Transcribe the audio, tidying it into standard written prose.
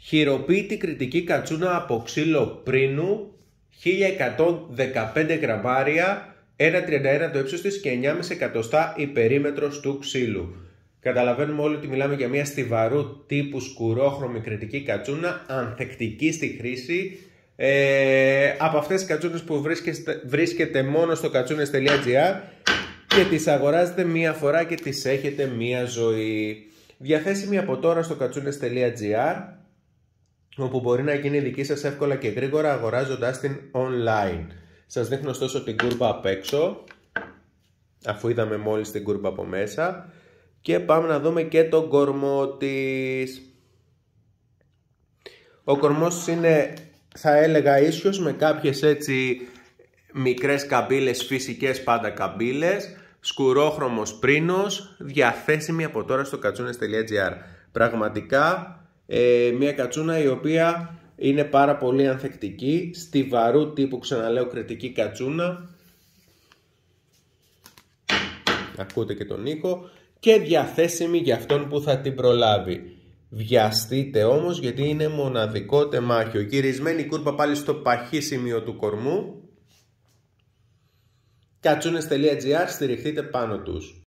Χειροποίητη κρητική κατσούνα από ξύλο πρίνου, 1115 γραμμάρια, 1,31 το ύψος της και 9,5 εκατοστά η περίμετρος του ξύλου. Καταλαβαίνουμε όλοι ότι μιλάμε για μια στιβαρού τύπου σκουρόχρωμη κρητική κατσούνα, ανθεκτική στη χρήση, από αυτές τις κατσούνες που βρίσκεται μόνο στο κατσούνες.gr και τις αγοράζετε μία φορά και τις έχετε μία ζωή. Διαθέσιμη από τώρα στο κατσούνες.gr, όπου μπορεί να γίνει δική σας εύκολα και γρήγορα αγοράζοντας την online. Σας δείχνω ωστόσο την κούρπα απ' έξω, αφού είδαμε μόλις την κούρπα από μέσα, και πάμε να δούμε και τον κορμό της. Ο κορμός είναι, θα έλεγα, ίσιος, με κάποιες έτσι μικρές καμπύλες, φυσικές πάντα καμπύλες, σκουρόχρωμος πρίνος, διαθέσιμη από τώρα στο κατσούνες.gr. Πραγματικά μια κατσούνα η οποία είναι πάρα πολύ ανθεκτική, στιβαρού τύπου, ξαναλέω, κρητική κατσούνα. Ακούτε και τον ήχο, και διαθέσιμη για αυτόν που θα την προλάβει. Βιαστείτε όμως, γιατί είναι μοναδικό τεμάχιο. Γυρισμένη κούρπα πάλι στο παχύ σημείο του κορμού. Κατσούνες.gr, στηριχτείτε πάνω τους.